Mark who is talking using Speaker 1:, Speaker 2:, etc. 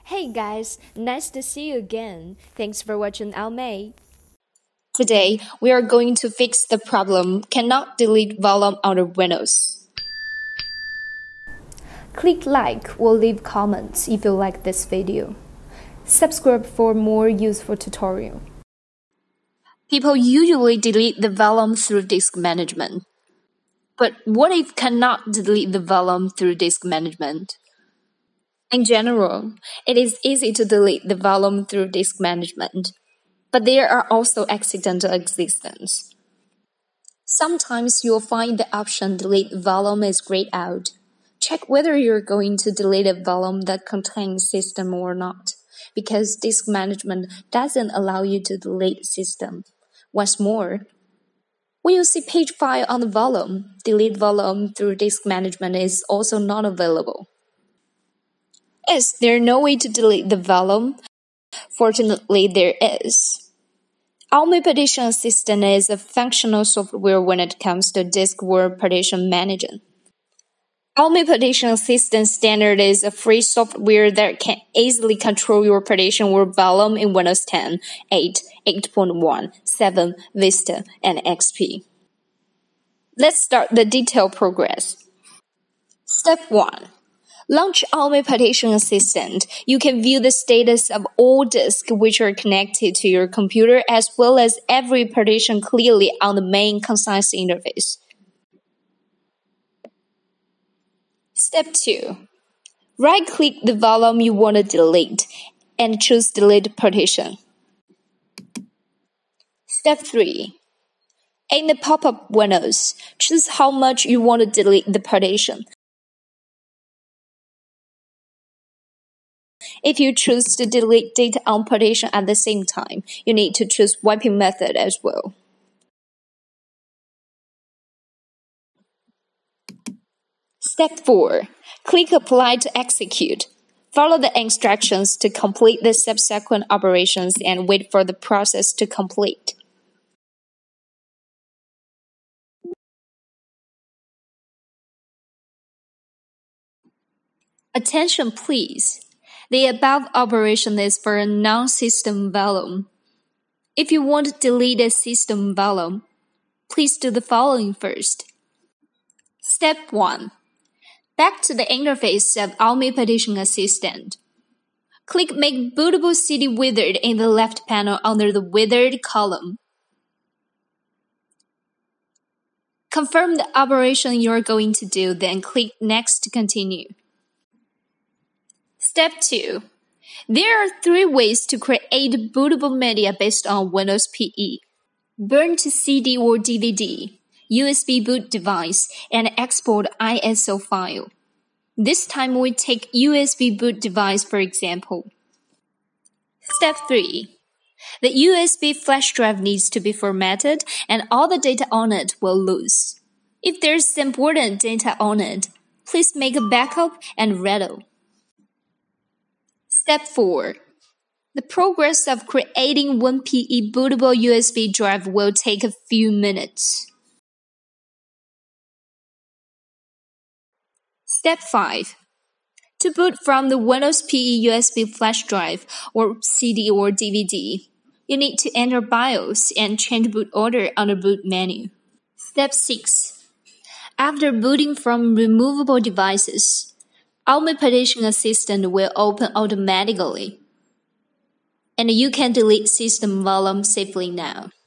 Speaker 1: Hey guys, nice to see you again. Thanks for watching Almay.
Speaker 2: Today, we are going to fix the problem cannot delete volume under Windows.
Speaker 1: Click like or leave comments if you like this video. Subscribe for more useful tutorial.
Speaker 2: People usually delete the volume through disk management. But what if cannot delete the volume through disk management? In general, it is easy to delete the volume through disk management, but there are also accidental existence. Sometimes you'll find the option delete volume is grayed out. Check whether you're going to delete a volume that contains system or not, because disk management doesn't allow you to delete system. Once more, when you see page file on the volume, delete volume through disk management is also not available. Is there no way to delete the volume? Fortunately, there is. Almay Partition Assistant is a functional software when it comes to disk word partition management. Almay Partition Assistant Standard is a free software that can easily control your partition word volume in Windows 10, 8, 8.1, 7, Vista, and XP. Let's start the detailed progress. Step 1. Launch Almay Partition Assistant. You can view the status of all disks which are connected to your computer as well as every partition clearly on the main concise interface. Step 2. Right-click the volume you want to delete and choose Delete Partition. Step 3. In the pop-up windows, choose how much you want to delete the partition. If you choose to delete data on partition at the same time, you need to choose wiping method as well. Step 4. Click Apply to execute. Follow the instructions to complete the subsequent operations and wait for the process to complete. Attention please. The above operation is for a non-system volume. If you want to delete a system volume, please do the following first. Step 1. Back to the interface of Almay Partition Assistant. Click Make Bootable CD Withered in the left panel under the Withered column. Confirm the operation you're going to do, then click Next to continue. Step 2. There are 3 ways to create bootable media based on Windows PE. Burn to CD or DVD, USB boot device, and export ISO file. This time we take USB boot device for example. Step 3. The USB flash drive needs to be formatted and all the data on it will lose. If there's important data on it, please make a backup and redo. Step 4. The progress of creating 1PE bootable USB drive will take a few minutes. Step 5. To boot from the Windows PE USB flash drive or CD or DVD, you need to enter BIOS and change boot order on the boot menu. Step 6. After booting from removable devices, Almay Partition Assistant will open automatically, and you can delete system volume safely now.